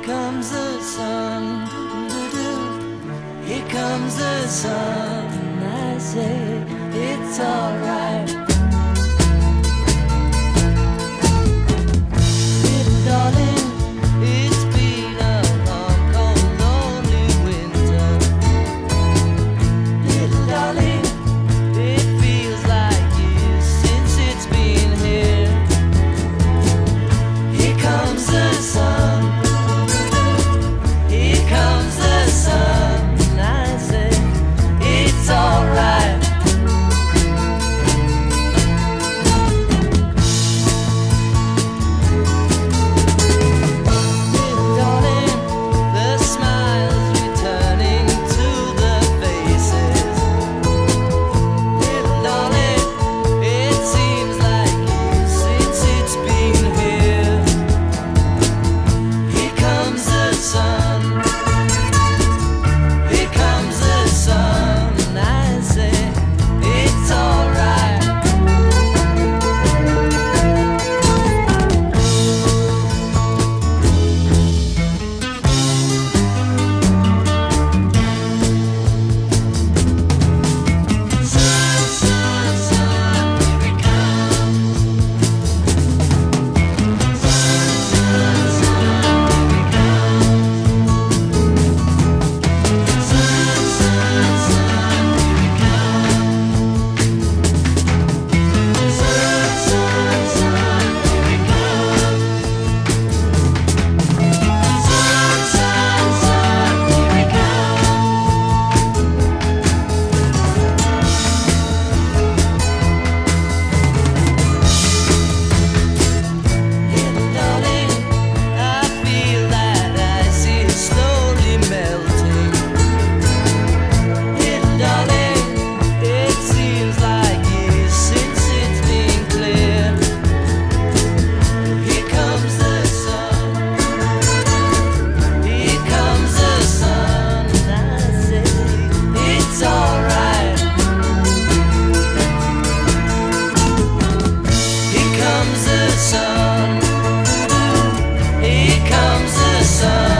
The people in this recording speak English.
comes the sun, doo-doo. Here comes the sun. I say it's alright. Little darling, it's been a long, cold, lonely winter. Little darling, it feels like years since it's been here. Here comes the sun. Here comes the sun. I say it's alright. Little darling, the smiles returning to the faces. Little darling, it seems like years since it's been here. Here comes the sun. Here comes the sun. I say it's alright. Sun, sun, sun, here it comes. Sun, sun, sun, here it comes. Sun, sun, sun, here it comes. Sun, sun, sun, here it comes. Sun, sun, sun, here it Little darling, I feel that ice is slowly melting. Little darling, it seems like years since it's been clear. Here comes the sun. Here comes the sun. I say it's alright. Here comes the sun. Here comes the sun.